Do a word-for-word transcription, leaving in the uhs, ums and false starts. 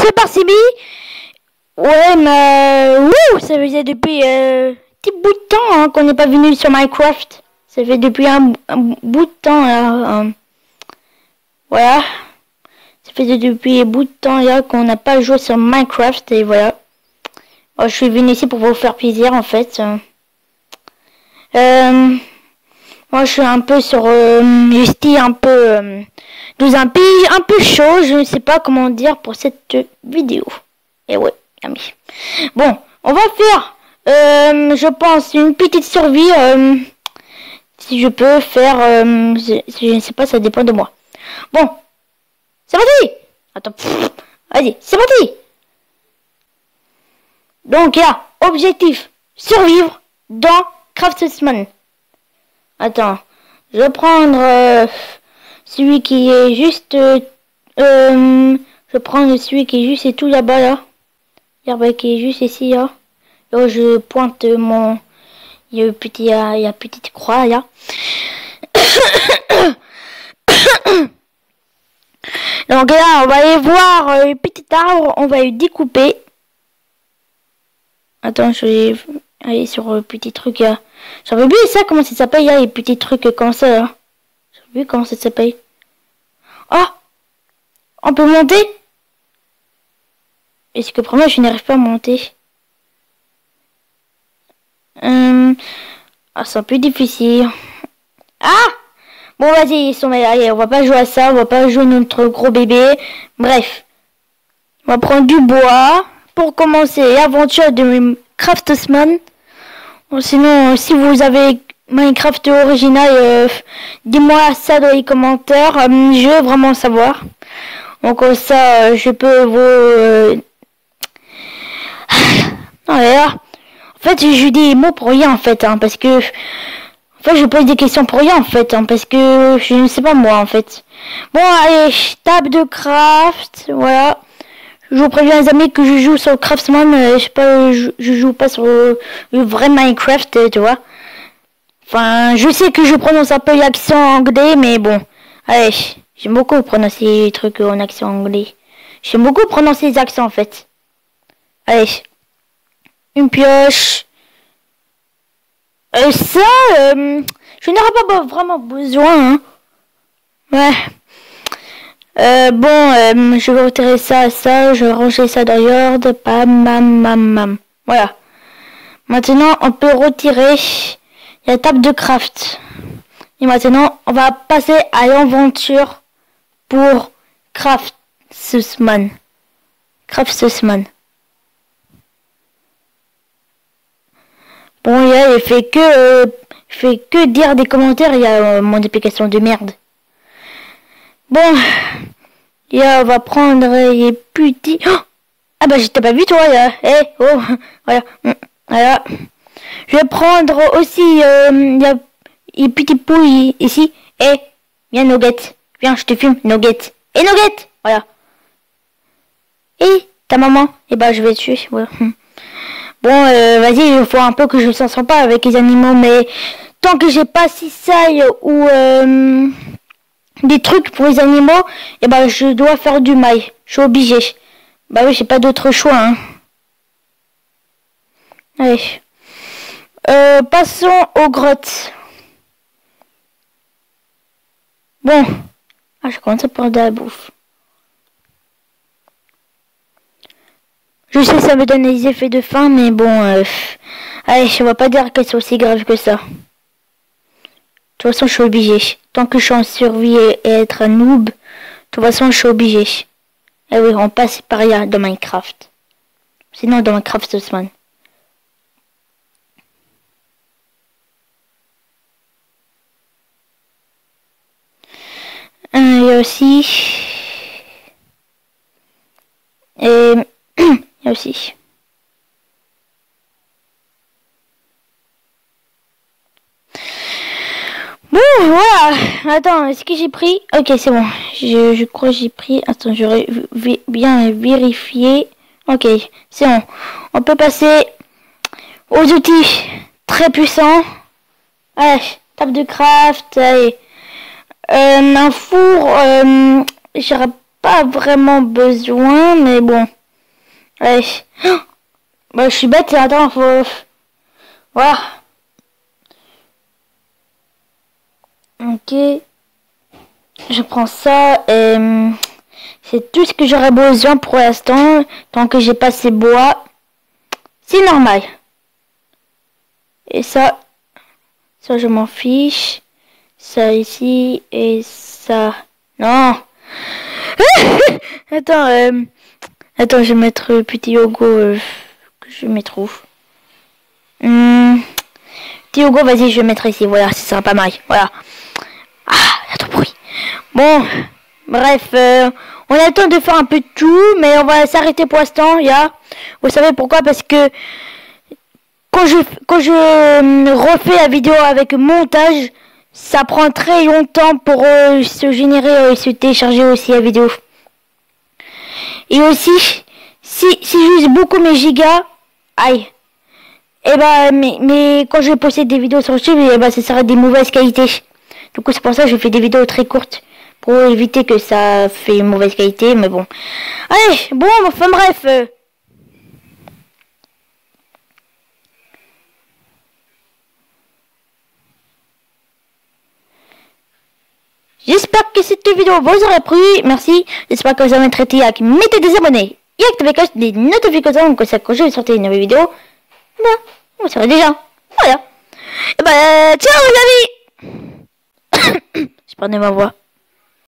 c'est par Sibi. Ouais, mais... Ouh, ça faisait depuis euh, un petit bout de temps hein, qu'on n'est pas venu sur Minecraft. Ça fait depuis un, un bout de temps. Là, euh, voilà. Ça faisait depuis un bout de temps là qu'on n'a pas joué sur Minecraft. Et voilà. Oh, je suis venu ici pour vous faire plaisir en fait. Euh, moi je suis un peu sur... Euh, je un peu... Euh, dans un pays un peu chaud. Je ne sais pas comment dire pour cette vidéo. Et ouais. Ami. Bon, on va faire, euh, je pense, une petite survie. Euh, si je peux faire, euh, je, je ne sais pas, ça dépend de moi. Bon, c'est parti. Attends, vas-y, c'est parti. Donc, il y a objectif, survivre dans Craftsman. Attends, je vais prendre euh, celui qui est juste, euh, euh, je vais prendre celui qui est juste et tout là-bas, là. L'herbe qui est juste ici, là. Là, je pointe mon... Il y a une petite, il y a, il y a petite croix, là. Donc là, on va aller voir un petit arbre. On va le découper. Attends, je vais aller sur le petit truc, là. J'avais oublié ça, comment ça s'appelle, là, les petits trucs comme ça, là. J'avais vu comment ça s'appelle. Oh! On peut monter? Est-ce que pour moi je n'arrive pas à monter? euh... Ah, c'est un peu difficile. Ah! Bon, vas-y, ils sont... Allez, on va pas jouer à ça, on va pas jouer notre gros bébé. Bref. On va prendre du bois pour commencer l'aventure de Craftsman. Bon, sinon, si vous avez Minecraft original, euh, dis-moi ça dans les commentaires. Euh, je veux vraiment savoir. Donc, comme ça, euh, je peux vous... Euh, Voilà. En fait, je dis des mots pour rien, en fait, hein, parce que... En fait, je pose des questions pour rien, en fait, hein, parce que je ne sais pas, moi, en fait. Bon, allez, table de craft, voilà. Je vous préviens, les amis, que je joue sur Craftsman, euh, je sais pas, je, je joue pas sur le, le vrai Minecraft, euh, tu vois. Enfin, je sais que je prononce un peu l'accent anglais, mais bon. Allez, j'aime beaucoup prononcer les trucs en accent anglais. J'aime beaucoup prononcer les accents, en fait. Allez. Une pioche. Euh, ça, euh, je n'aurais pas vraiment besoin. Hein. Ouais. Euh, bon, euh, je vais retirer ça, ça, je vais ranger ça dans l'ordre. Pam, bam, bam, bam. Voilà. Maintenant, on peut retirer la table de craft. Et maintenant, on va passer à l'aventure pour Craftsman. Craftsman. Bon, là, il fait que, euh, fait que dire des commentaires, il y a euh, mon application de merde. Bon, là, on va prendre les petits... Oh, ah bah, je t'ai pas vu, toi, là. Eh, oh, voilà. Voilà. Je vais prendre aussi euh, la, les petits pouilles ici. Eh, viens, Nugget. Viens, je te filme, Nugget. Eh, Nugget. Voilà. Et ta maman. Eh bah, je vais tuer, voilà. Bon, euh, vas-y, il faut un peu que je s'en sens pas avec les animaux, mais tant que j'ai pas cisaille ou euh, des trucs pour les animaux, et eh ben je dois faire du mail. Je suis obligé. Bah oui, j'ai pas d'autre choix. Hein. Allez. Euh, passons aux grottes. Bon. Ah, je commence à prendre de la bouffe. Je sais, ça me donne des effets de faim, mais bon, euh, allez, je vais pas dire que c'est aussi grave que ça. De toute façon, je suis obligé. Tant que je suis en survie et être un noob, de toute façon, je suis obligé. Et oui, on passe par là dans Minecraft. Sinon, dans Minecraft, ce semaine. Il y a aussi... Et... Il y a aussi. Bon, voilà. Attends, est-ce que j'ai pris? Ok, c'est bon. Je, je crois que j'ai pris. Attends, j'aurais bien vérifié. Ok, c'est bon. On peut passer aux outils très puissants. Allez, table de craft. Allez. Euh, un four. Euh, pas vraiment besoin, mais bon. Allez. Oh, bah, je suis bête, attends, faut... Voilà. Ok. Je prends ça et... C'est tout ce que j'aurais besoin pour l'instant, tant que j'ai pas ces bois. C'est normal. Et ça, ça je m'en fiche. Ça ici et ça. Non. Attends, euh, attends, je vais mettre le petit logo euh, que je mettre où. Hum, petit logo, vas-y, je vais mettre ici. Voilà, ça sera pas mal. Voilà. Ah, il y a trop de bruit. Bon, bref, euh, on a le temps de faire un peu de tout, mais on va s'arrêter pour l'instant. Ya. Vous savez pourquoi? Parce que quand je quand je euh, refais la vidéo avec montage, ça prend très longtemps pour euh, se générer et euh, se télécharger aussi la vidéo. Et aussi, si, si j'use beaucoup mes gigas, aïe, et bah, mais, mais quand je possède des vidéos sur YouTube, et bah, ça sera des mauvaises qualités. Du coup, c'est pour ça que je fais des vidéos très courtes, pour éviter que ça fait une mauvaise qualité, mais bon. Allez, bon, enfin bref. Euh, J'espère que cette vidéo vous aura plu. Merci. J'espère que vous avez traité avec mettez des abonnés et activez les notifications comme ça quand je vais sortir une nouvelle vidéo. Bah, vous savez déjà. Voilà. Et bah, ciao les amis. Je prenais ma voix.